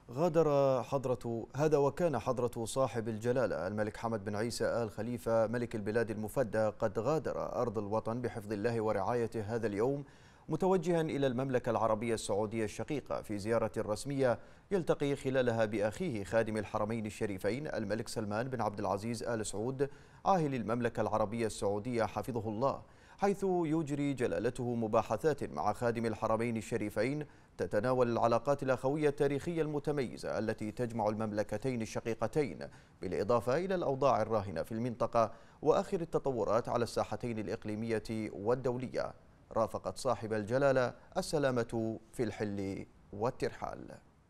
هذا وكان حضرة صاحب الجلالة الملك حمد بن عيسى آل خليفة ملك البلاد المفدى قد غادر أرض الوطن بحفظ الله ورعايته هذا اليوم، متوجها إلى المملكة العربية السعودية الشقيقة في زيارة رسمية يلتقي خلالها بأخيه خادم الحرمين الشريفين الملك سلمان بن عبد العزيز آل سعود عاهل المملكة العربية السعودية حفظه الله، حيث يجري جلالته مباحثات مع خادم الحرمين الشريفين تتناول العلاقات الأخوية التاريخية المتميزة التي تجمع المملكتين الشقيقتين، بالإضافة إلى الأوضاع الراهنة في المنطقة وآخر التطورات على الساحتين الإقليمية والدولية. رافقت صاحب الجلالة السلامة في الحل والترحال.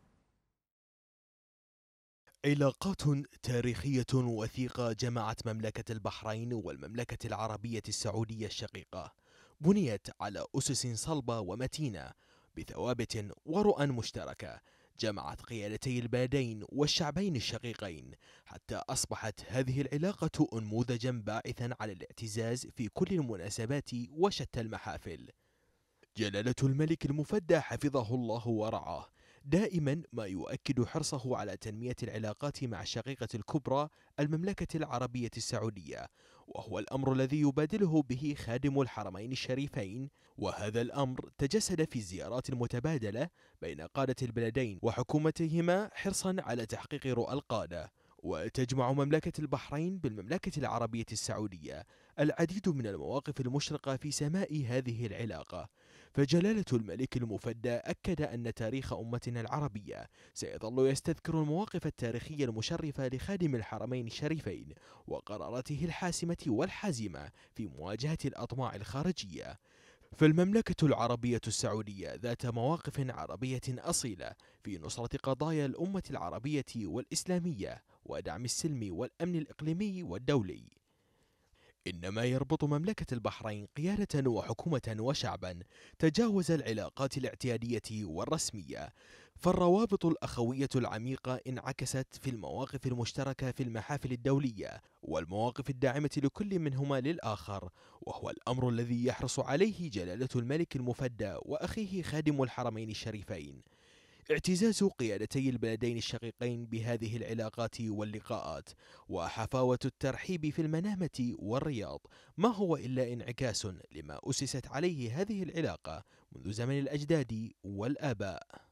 علاقات تاريخية وثيقة جمعت مملكة البحرين والمملكة العربية السعودية الشقيقة، بنيت على أسس صلبة ومتينة بثوابت ورؤى مشتركة جمعت قيادتي البلدين والشعبين الشقيقين، حتى أصبحت هذه العلاقة أنموذجا باعثا على الاعتزاز في كل المناسبات وشتى المحافل. جلالة الملك المفدى حفظه الله ورعاه دائما ما يؤكد حرصه على تنمية العلاقات مع الشقيقة الكبرى المملكة العربية السعودية، وهو الأمر الذي يبادله به خادم الحرمين الشريفين، وهذا الأمر تجسد في الزيارات المتبادلة بين قادة البلدين وحكومتهما حرصا على تحقيق رؤى القادة. وتجمع مملكة البحرين بالمملكة العربية السعودية العديد من المواقف المشرقة في سماء هذه العلاقة، فجلالة الملك المفدى أكد أن تاريخ أمتنا العربية سيظل يستذكر المواقف التاريخية المشرفة لخادم الحرمين الشريفين وقراراته الحاسمة والحازمة في مواجهة الأطماع الخارجية. فالمملكة العربية السعودية ذات مواقف عربية أصيلة في نصرة قضايا الأمة العربية والإسلامية ودعم السلم والأمن الإقليمي والدولي. إنما يربط مملكة البحرين قيادة وحكومة وشعبا تجاوز العلاقات الاعتيادية والرسمية، فالروابط الأخوية العميقة انعكست في المواقف المشتركة في المحافل الدولية والمواقف الداعمة لكل منهما للآخر، وهو الأمر الذي يحرص عليه جلالة الملك المفدى وأخيه خادم الحرمين الشريفين. اعتزاز قيادتي البلدين الشقيقين بهذه العلاقات واللقاءات وحفاوة الترحيب في المنامة والرياض ما هو إلا انعكاس لما أسست عليه هذه العلاقة منذ زمن الأجداد والآباء.